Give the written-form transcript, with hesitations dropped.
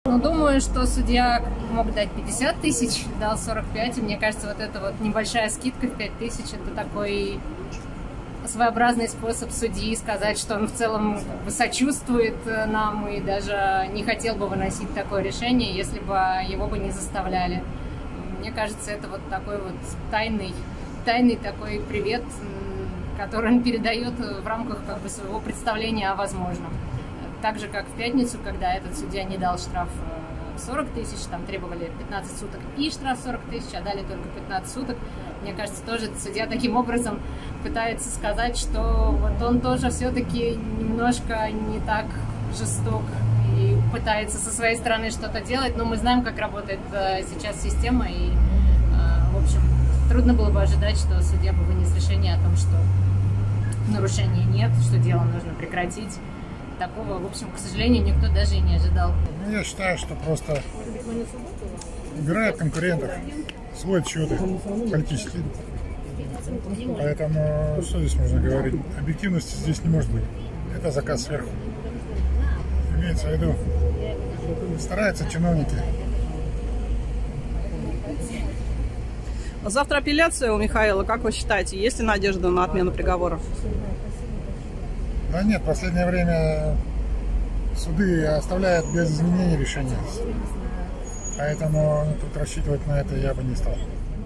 Ну, думаю, что судья мог дать 50 тысяч, дал 45, и мне кажется, вот эта вот небольшая скидка в 5 тысяч, это такой своеобразный способ судьи сказать, что он в целом как бы сочувствует нам и даже не хотел бы выносить такое решение, если бы его бы не заставляли. Мне кажется, это вот такой вот тайный такой привет, который он передает в рамках как бы своего представления о возможном. Так же, как в пятницу, когда этот судья не дал штраф 40 тысяч, там требовали 15 суток и штраф 40 тысяч, а дали только 15 суток. Мне кажется, тоже судья таким образом пытается сказать, что вот он тоже все-таки немножко не так жесток и пытается со своей стороны что-то делать, но мы знаем, как работает сейчас система, и, в общем, трудно было бы ожидать, что судья бы вынес решение о том, что нарушений нет, что дело нужно прекратить. Такого, в общем, к сожалению, никто даже и не ожидал. Ну, я считаю, что просто убирают конкурентов, сводят счеты политические. Поэтому что здесь можно говорить? Объективности здесь не может быть. Это заказ сверху. Имеется в виду, стараются чиновники. Завтра апелляция у Михаила. Как вы считаете, есть ли надежда на отмену приговора? Да нет, в последнее время суды оставляют без изменений решения. Поэтому тут рассчитывать на это я бы не стал.